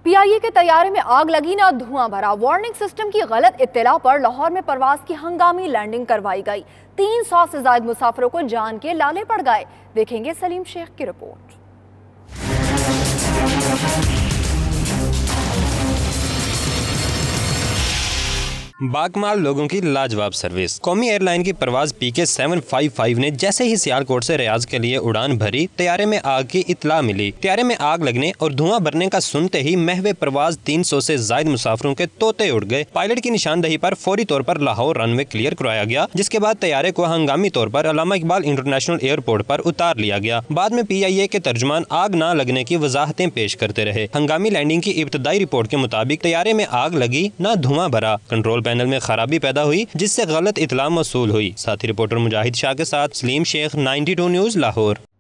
PIA के तैयारे में आग लगी ना धुआं भरा। वार्निंग सिस्टम की गलत इत्तला पर लाहौर में परवाज की हंगामी लैंडिंग करवाई गई। 300 से ज्यादा मुसाफिरों को जान के लाले पड़ गए। देखेंगे सलीम शेख की रिपोर्ट। बाकमाल लोगों की लाजवाब सर्विस। कौमी एयरलाइन की परवाज PK 755 ने जैसे ही सियालकोट से रियाज के लिए उड़ान भरी, तैयारे में आग की इत्तला मिली। तैयारे में आग लगने और धुआं भरने का सुनते ही महवे परवाज 300 से ज्यादा मुसाफिरों के तोते उड़ गए। पायलट की निशानदही पर फौरी तौर पर लाहौर रनवे क्लियर करवाया गया, जिसके बाद तैयारे को हंगामी तौर पर अल्लामा इकबाल इंटरनेशनल एयरपोर्ट पर उतार लिया गया। बाद में PIA के तर्जुमान आग न लगने की वजाहतें पेश करते रहे। हंगामी लैंडिंग की इब्तदाई रिपोर्ट के मुताबिक तैयारे में आग लगी, न धुआं भरा। कंट्रोल पैनल में खराबी पैदा हुई, जिससे गलत इत्तला मौसूल हुई। साथी रिपोर्टर मुजाहिद शाह के साथ सलीम शेख, 92 न्यूज़, लाहौर।